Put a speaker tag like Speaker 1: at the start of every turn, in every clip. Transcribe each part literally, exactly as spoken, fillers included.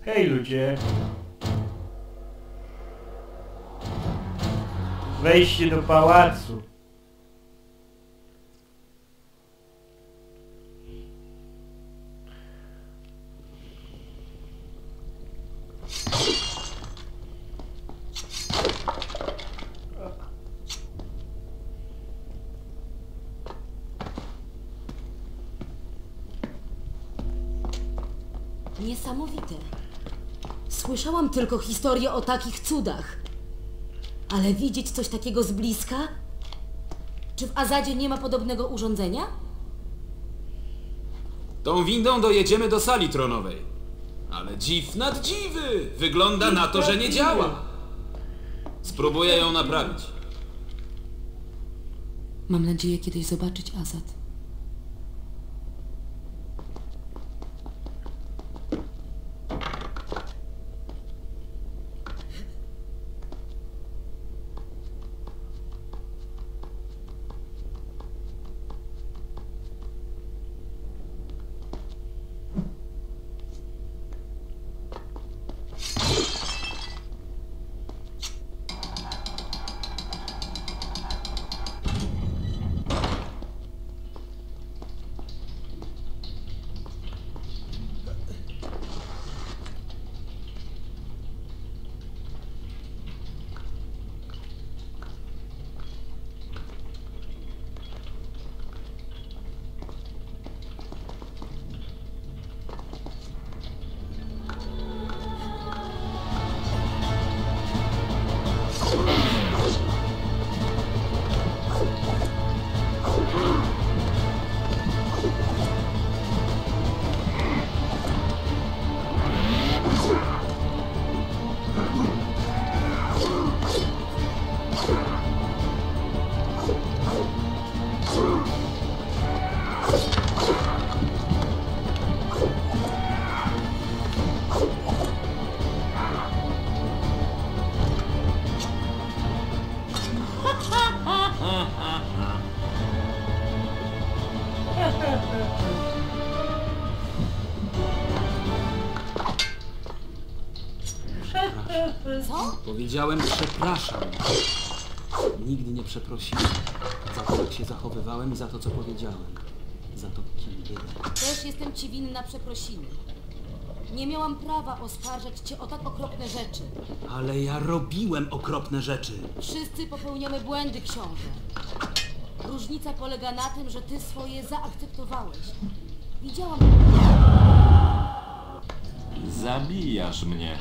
Speaker 1: Hej ludzie. Wejście do pałacu.
Speaker 2: Niesamowite. Słyszałam tylko historię o takich cudach. Ale widzieć coś takiego z bliska? Czy w Azadzie nie ma podobnego urządzenia?
Speaker 3: Tą windą dojedziemy do sali tronowej. Ale dziw nad dziwy! Wygląda na to, że nie działa. Spróbuję ją naprawić.
Speaker 2: Mam nadzieję kiedyś zobaczyć Azad. Co?
Speaker 3: Powiedziałem przepraszam. Nigdy nie przeprosiłem. Za to, jak się zachowywałem i za to, co powiedziałem. Za to, kim byłem.
Speaker 2: Też jestem ci winna przeprosiny. Nie miałam prawa oskarżać cię o tak okropne rzeczy.
Speaker 3: Ale ja robiłem okropne rzeczy.
Speaker 2: Wszyscy popełniamy błędy, książę. Różnica polega na tym, że ty swoje zaakceptowałeś. Widziałam...
Speaker 4: Zabijasz mnie.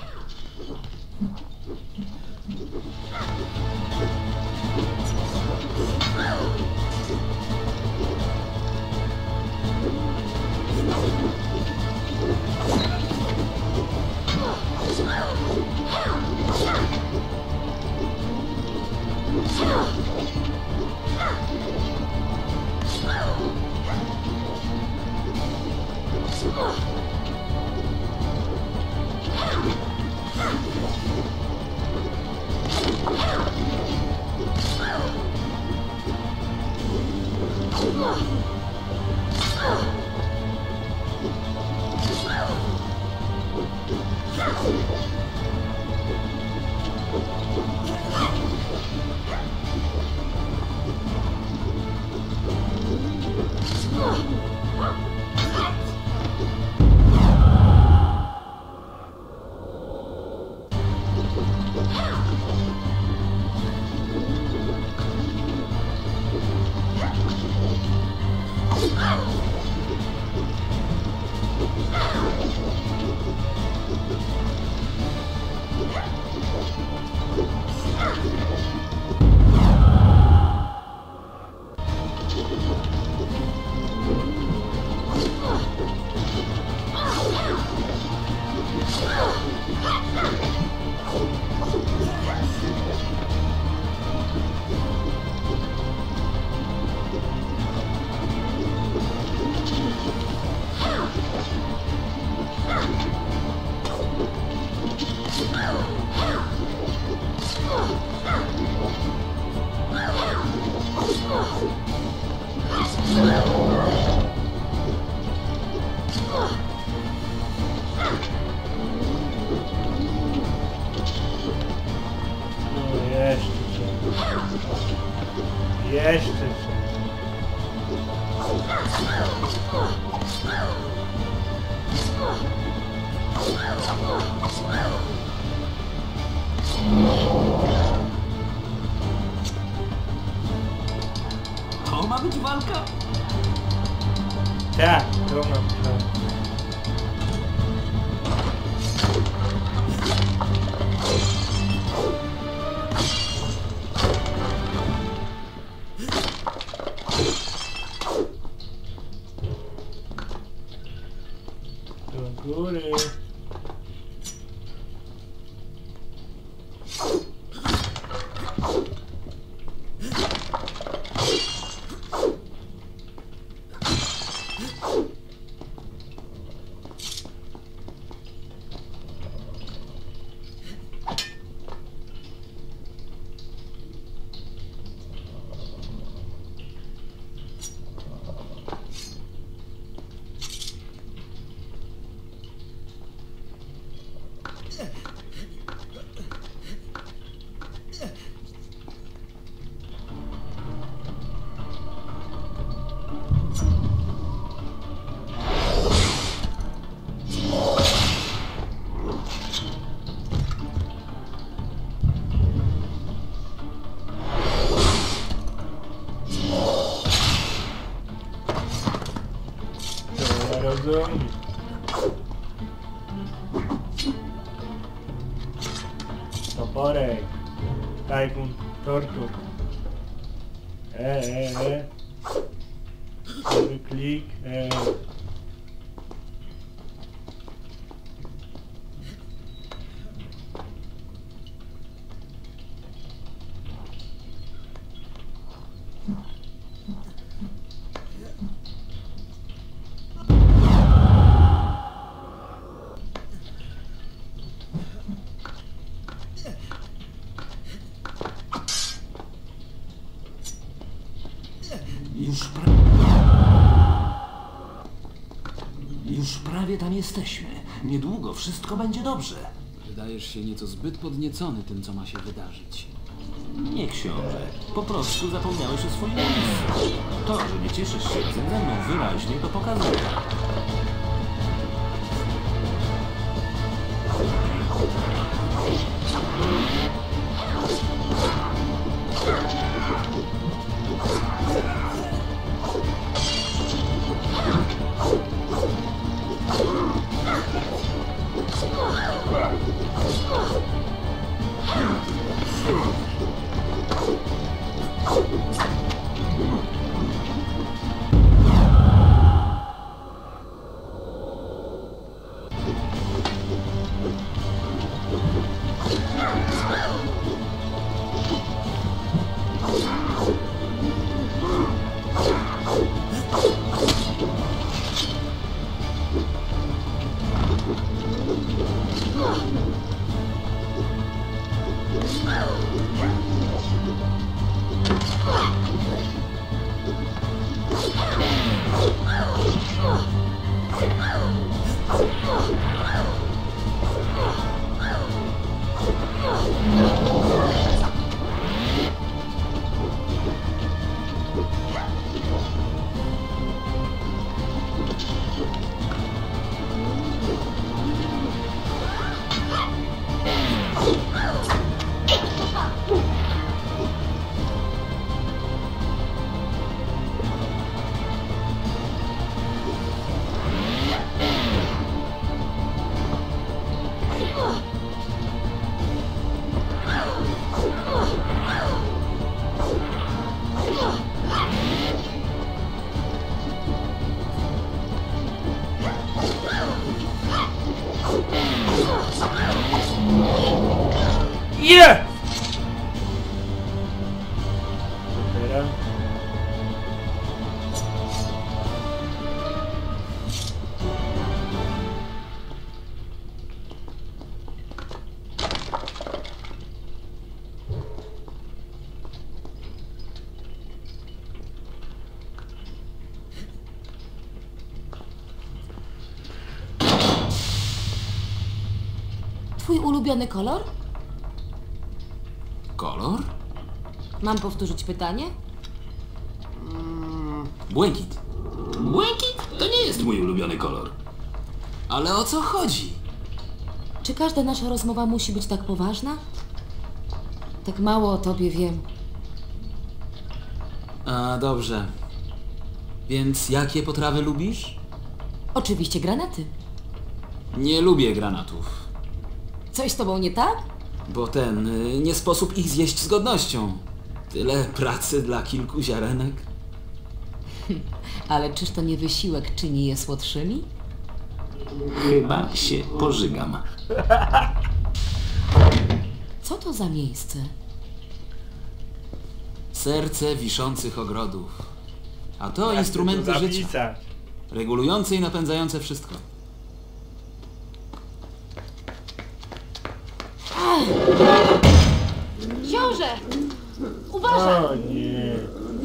Speaker 1: Jeszcze trzeba.
Speaker 4: To ma być walka?
Speaker 1: Tak, to mam plan. Do góry. Rozumiem. Toporek. Tajfun tortur. E, e, e. Lewy klik. E.
Speaker 4: Już pra... Już prawie tam jesteśmy. Niedługo wszystko będzie dobrze.
Speaker 3: Wydajesz się nieco zbyt podniecony tym, co ma się wydarzyć.
Speaker 4: Nie, książę. Po prostu zapomniałeś o swoim miejscu. To, że nie cieszysz się razem ze mną, wyraźnie to pokazuje.
Speaker 1: Yeah! Teraz.
Speaker 2: Twój ulubiony kolor?
Speaker 3: Kolor?
Speaker 2: Mam powtórzyć pytanie?
Speaker 3: Błękit. Błękit to nie jest mój ulubiony kolor. Ale o co chodzi?
Speaker 2: Czy każda nasza rozmowa musi być tak poważna? Tak mało o tobie wiem.
Speaker 3: A, dobrze. Więc jakie potrawy lubisz?
Speaker 2: Oczywiście granaty.
Speaker 3: Nie lubię granatów.
Speaker 2: Coś z tobą nie tak?
Speaker 3: Bo ten, y, nie sposób ich zjeść z godnością. Tyle pracy dla kilku ziarenek.
Speaker 2: Ale czyż to nie wysiłek czyni je słodszymi?
Speaker 4: Chyba się pożygam.
Speaker 2: Co to za miejsce?
Speaker 3: Serce wiszących ogrodów. A to instrumenty
Speaker 1: to
Speaker 3: życia.
Speaker 1: zapisać.
Speaker 3: Regulujące i napędzające wszystko.
Speaker 2: Książę! Uważaj!
Speaker 1: O nie.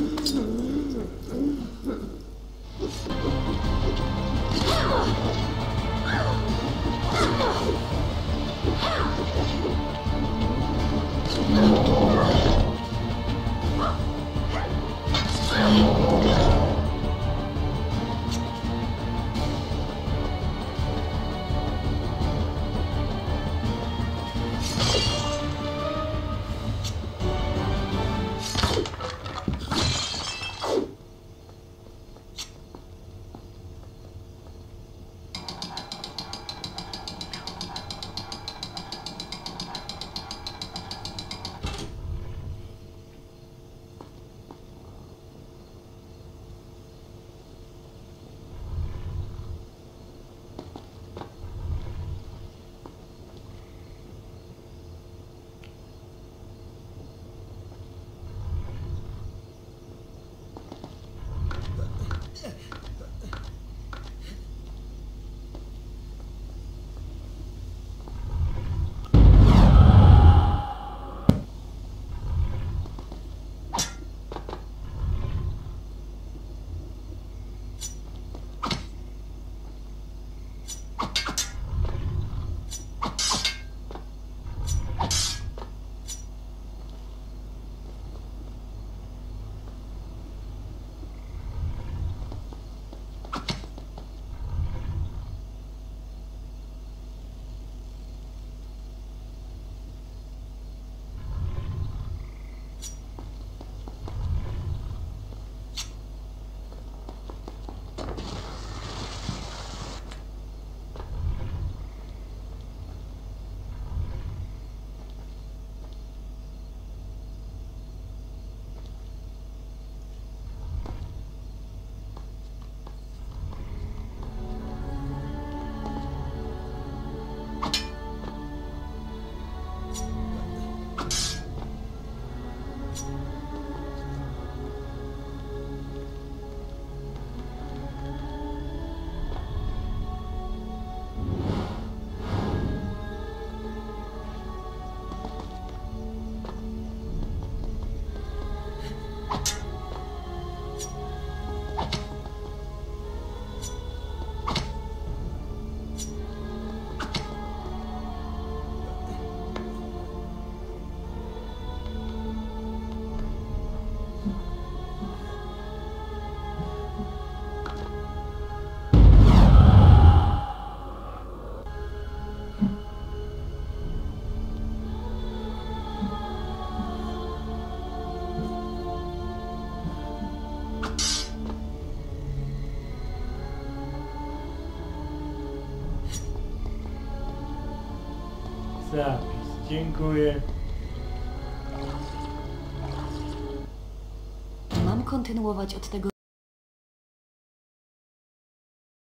Speaker 1: Zapis. Dziękuję.
Speaker 2: Mam kontynuować od tego